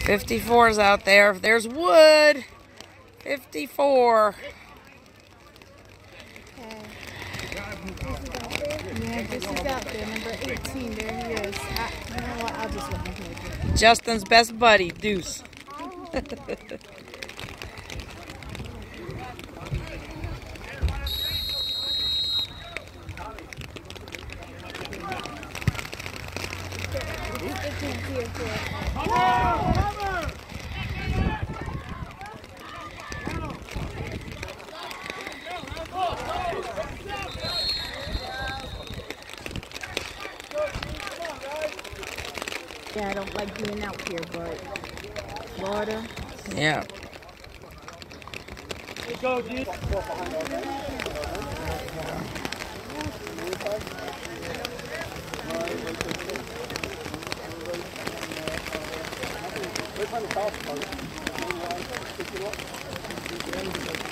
54's out there. There's Wood. 54. Yeah, this is out there. Number 18. There he is. You know what? I'll just let him take it. Justin's best buddy, Deuce. Yeah, I don't like being out here, but Florida. Yeah. Go, dude. We're trying to